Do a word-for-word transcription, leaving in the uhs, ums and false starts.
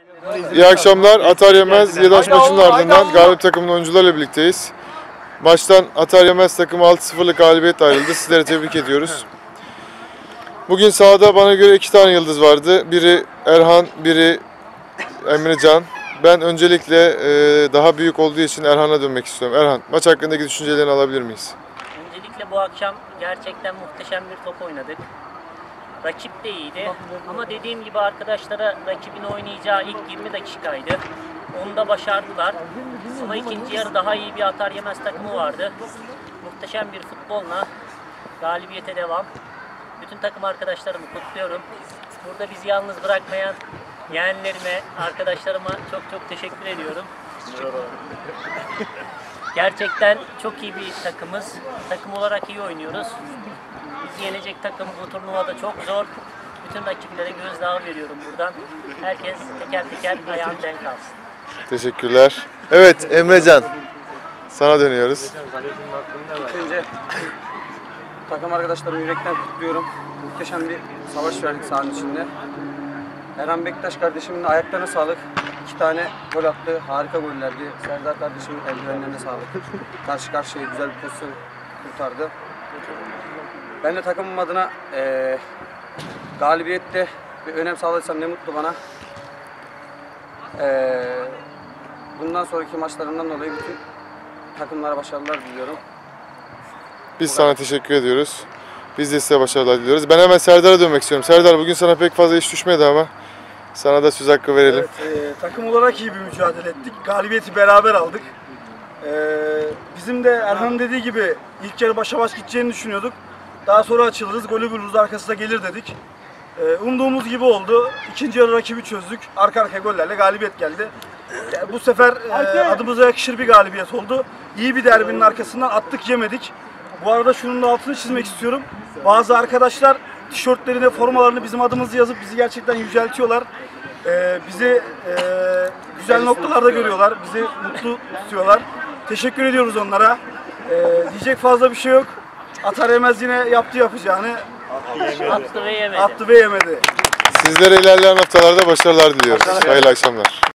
İyi akşamlar. Atar Yemez Yedaş maçının ardından galip takımın oyuncularıyla birlikteyiz. Maçtan Atar Yemez takımı altı sıfırlık galibiyet ayrıldı. Sizlere tebrik ediyoruz. Bugün sahada bana göre iki tane yıldız vardı. Biri Erhan, biri Emrecan. Ben öncelikle e, daha büyük olduğu için Erhan'a dönmek istiyorum. Erhan, maç hakkındaki düşüncelerini alabilir miyiz? Öncelikle bu akşam gerçekten muhteşem bir top oynadık. Rakip de iyiydi ama dediğim gibi arkadaşlara rakibin oynayacağı ilk yirmi dakikaydı. Onu da başardılar. Ama ikinci yarı daha iyi bir Atar Yemez takımı vardı. Muhteşem bir futbolla galibiyete devam. Bütün takım arkadaşlarımı kutluyorum. Burada bizi yalnız bırakmayan yeğenlerime, arkadaşlarıma çok çok teşekkür ediyorum. Gerçekten çok iyi bir takımız. Takım olarak iyi oynuyoruz. Bizi yenecek takım bu turnuvada çok zor. Bütün rakiplere gözdağı veriyorum buradan. Herkes teker teker ayağını denk alsın. Teşekkürler. Evet Emrecan, sana dönüyoruz. Önce takım arkadaşlarımı yürekten kutluyorum. Muhteşem bir savaş verdik sahanın içinde. Erhan Bektaş kardeşimin de ayaklarına sağlık. İki tane gol attı. Harika gollerdi. Serdar kardeşimin eldivenlerine sağlık. Karşı karşıya güzel bir pozisyon kurtardı. Ben de takımım adına e, galibiyette bir önem sağladıysam ne mutlu bana. E, bundan sonraki maçlarından dolayı bütün takımlara başarılar diliyorum. Biz sana teşekkür ediyoruz. Biz de size başarılar diliyoruz. Ben hemen Serdar'a dönmek istiyorum. Serdar, bugün sana pek fazla iş düşmedi ama sana da söz hakkı verelim. Evet, e, takım olarak iyi bir mücadele ettik. Galibiyeti beraber aldık. E, bizim de Erhan'ın dediği gibi ilk yarı başa baş gideceğini düşünüyorduk. Daha sonra açılırız, golü buluruz, arkasında gelir dedik. E, umduğumuz gibi oldu. İkinci yarı rakibi çözdük. Arka arkaya gollerle galibiyet geldi. E, bu sefer e, adımıza yakışır bir galibiyet oldu. İyi bir derbinin arkasından attık, yemedik. Bu arada şunun da altını çizmek istiyorum. Bazı arkadaşlar tişörtlerine, formalarını bizim adımızı yazıp bizi gerçekten yüceltiyorlar. Ee, bizi e, güzel noktalarda görüyorlar, bizi mutlu tutuyorlar. Teşekkür ediyoruz onlara. Ee, diyecek fazla bir şey yok. Atar Yemez yine yaptı yapacağını. Attı ve yemedi. Attı ve yemedi. Sizlere ilerleyen haftalarda başarılar diliyoruz. Hayırlı akşamlar.